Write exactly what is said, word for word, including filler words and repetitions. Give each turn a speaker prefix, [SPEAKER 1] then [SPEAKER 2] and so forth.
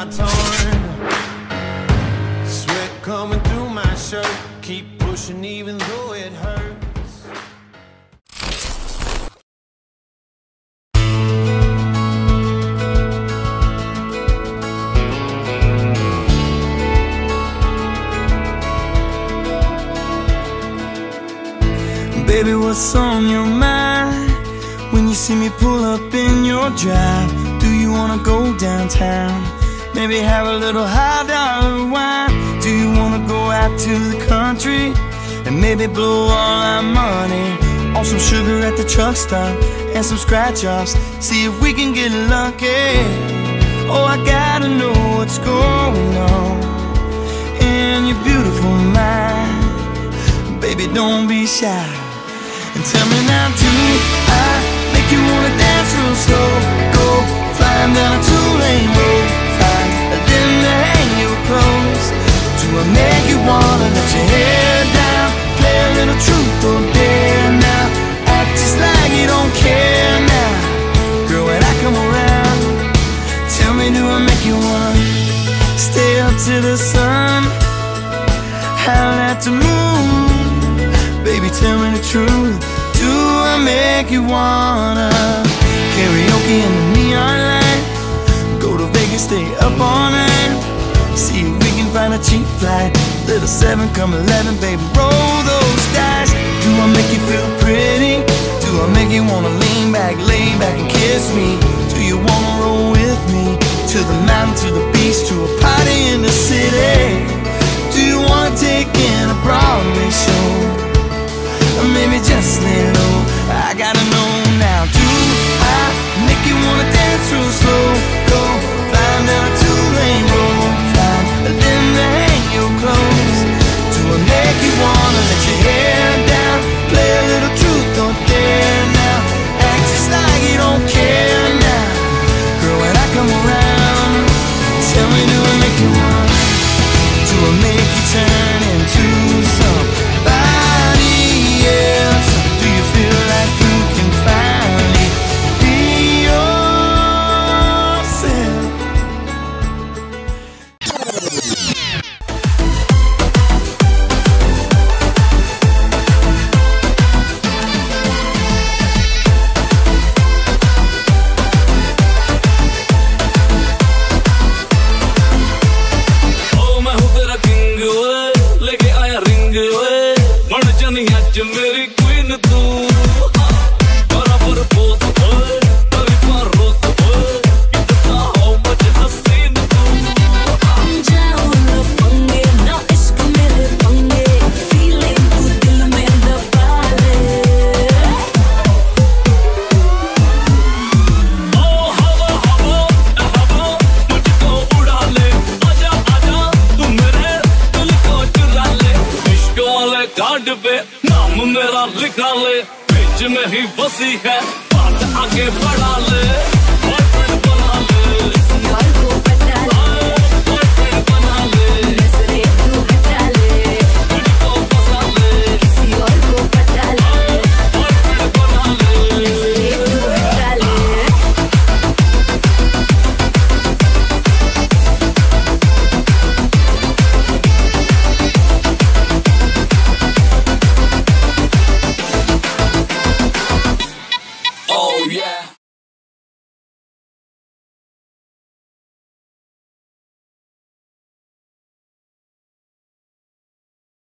[SPEAKER 1] are torn. Sweat coming through my shirt. Keep pushing even though it hurts.
[SPEAKER 2] Baby, what's on your mind when you see me pull up in your drive? Do you wanna go downtown? Maybe have a little high dollar wine? Do you wanna go out to the country and maybe blow all our money on some sugar at the truck stop and some scratch offs? See if we can get lucky. Oh, I gotta know what's going on in your beautiful mind. Baby, don't be shy. And tell me now, do I make you wanna dance real slow? Go flying down a two-lane road, find a limb to hang your clothes. Do I make you wanna let your hair down, play a little truth or dare now, act just like you don't care now? Girl, when I come around, tell me, do I make you wanna stay up to the sun, howl at the moon? Baby, tell me the truth, do I make you wanna karaoke in the neon light, go to Vegas, stay up all night, see if we can find a cheap flight, little seven come eleven, baby, roll those dice. Do I make you feel pretty? Do I make you wanna lean back, lay back and kiss me? Do you wanna roll with me to the mountain, to the beach, to a party in the city? Do you wanna take in a Broadway show? Or maybe just lay low? I gotta know now. Do I make you wanna dance real slow? Go flying down a two-lane road, find a limb to hang your clothes. Do I make you wanna let your hair down, play a little truth or dare now, act just like you don't care now? Girl, when I come around, tell me, do I make you wanna? Do I make you turn into somebody else? Do you feel like you can finally be yourself?
[SPEAKER 3] Oh, मैं हूँ तेरा king ओए, लेके आया ring ओए, बन जानी आज मेरी queen तू। बराबर pose ओए, तरीफा रोज ओए, कितना हो मुझे हसीन तू।
[SPEAKER 4] जाओ ना पंगे, ना इश्क मेरे पंगे, feeling तू दिल में दबा ले।
[SPEAKER 3] ओ हवा हवा हवा मुझको उड़ा ले, आजा आजा तू मेरे दिल को चुरा ले, इश्क वाले कार्ड पे नाम मेरा लिखा ले, बीच में ही बसी है बात आगे बढ़ा ले, बॉयफ्रेंड बना ले,
[SPEAKER 4] किसी और को पता ले,
[SPEAKER 3] बॉयफ्रेंड बना ले,
[SPEAKER 4] नजरें तू हटा ले,
[SPEAKER 3] मुझको फंसा ले,
[SPEAKER 4] किसी और को पता ले,
[SPEAKER 3] बॉयफ्रेंड बना ले।
[SPEAKER 4] नजरें तू हटा ले।
[SPEAKER 3] Oh yeah.